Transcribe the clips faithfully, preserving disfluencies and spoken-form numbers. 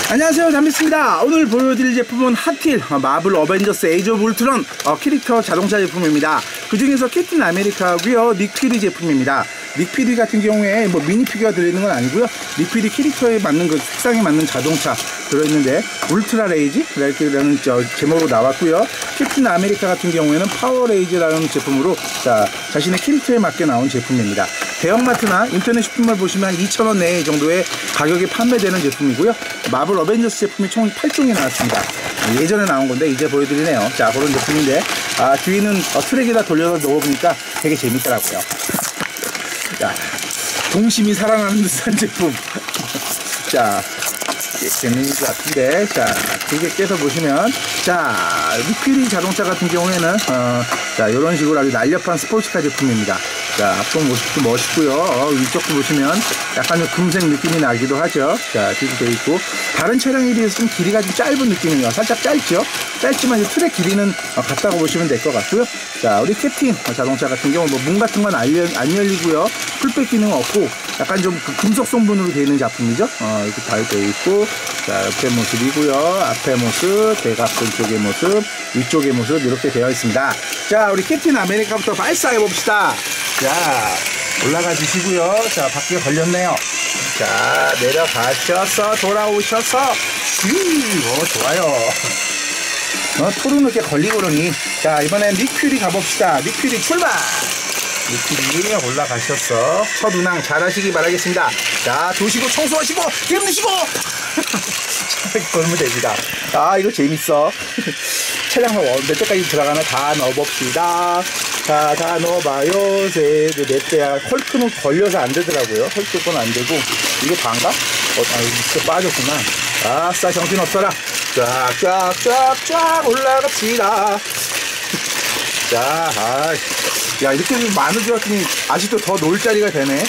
안녕하세요, 담비스입니다. 오늘 보여드릴 제품은 핫휠 마블 어벤져스 에이지 오브 울트론 어, 캐릭터 자동차 제품입니다. 그 중에서 캡틴 아메리카고요, 닉 퓨리 제품입니다. 닉 퓨리 같은 경우에 뭐 미니 피규어가 들어있는 건 아니고요, 닉 퓨리 캐릭터에 맞는 그 색상에 맞는 자동차 들어있는데 울트라 레이지 라는 제목으로 나왔고요. 캡틴 아메리카 같은 경우에는 파워 레이지라는 제품으로 자, 자신의 캐릭터에 맞게 나온 제품입니다. 대형마트나 인터넷 쇼핑몰 보시면 이천 원 내에 정도의 가격에 판매되는 제품이고요. 마블 어벤져스 제품이 총 팔 종이 나왔습니다. 예전에 나온 건데 이제 보여드리네요. 자, 그런 제품인데 아, 뒤는 어, 트랙에다 돌려서 넣어보니까 되게 재밌더라고요. 자, 동심이 살아나는 듯한 제품. 자, 재밌는 것 같은데, 자, 두 개 깨서 보시면, 자, 닉 퓨리 자동차 같은 경우에는 어, 자, 이런 식으로 아주 날렵한 스포츠카 제품입니다. 자, 앞쪽 모습도 멋있고요. 어, 위쪽도 보시면 약간 좀 금색 느낌이 나기도 하죠. 자, 뒤도 되어 있고, 다른 차량에 비해서 좀 길이가 좀 짧은 느낌이에요. 살짝 짧죠? 짧지만 이제 트랙 길이는 어, 같다고 보시면 될 것 같고요. 자, 우리 캡틴 자동차 같은 경우 뭐 문 같은 건 안 열리고요. 풀백 기능 없고 약간 좀 그 금속 성분으로 되어 있는 작품이죠. 어, 이렇게 잘 되어 있고, 자, 옆에 모습이고요. 앞에 모습, 대각선 쪽의 모습, 위쪽의 모습 이렇게 되어 있습니다. 자, 우리 캡틴 아메리카부터 발사해 봅시다. 자, 올라가 주시고요. 자, 바퀴가 걸렸네요. 자, 내려가셔서 돌아오셔서 슈, 오, 좋아요. 어, 토르는 이렇게 걸리고 그러니. 자, 이번엔 닉 퓨리 가봅시다. 닉 퓨리 출발! 닉 퓨리 올라가셔서 첫 운항 잘하시기 바라겠습니다. 자, 도시고 청소하시고 기름 넣으시고 그러면 됩니다. 아, 이거 재밌어. 차량을 몇 대까지 들어가나 다 넣어봅시다. 자, 다 넣어봐요. 셋, 넷 대야. 헐크는 걸려서 안 되더라고요. 헐크 건 안 되고. 이게 반가? 어, 아, 이거 빠졌구나. 아싸, 정신 없어라. 쫙, 쫙, 쫙, 쫙 올라갑시다. 자, 아, 야, 이렇게 많은 줄 알았더니 아직도 더 놀 자리가 되네.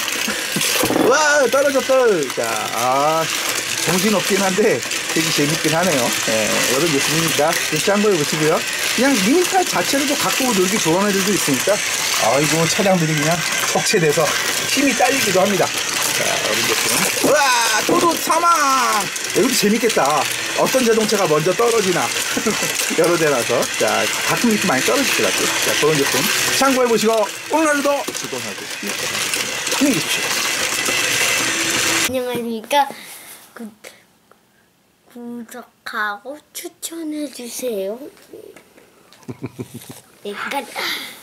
와, 떨어졌다. 자, 아, 정신 없긴 한데 되게 재밌긴 하네요. 네, 이런 제품입니다. 싼 거 보시고요. 그냥 미니카 자체로도 갖고 놀기 좋은 애들도 있으니까, 아이고, 차량들이 그냥 척체돼서 힘이 딸리기도 합니다. 자, 이런 제품. 우와, 도둑 사망! 이것도 재밌겠다. 어떤 자동차가 먼저 떨어지나. 여러 대라서. 자, 가끔 이렇게 많이 떨어지더라고요. 자, 그런 제품 참고해보시고, 오늘도 즐거워하고 안녕히 계십시오. 안녕하십니까. 구, 구독하고 추천해주세요. 네, 끝.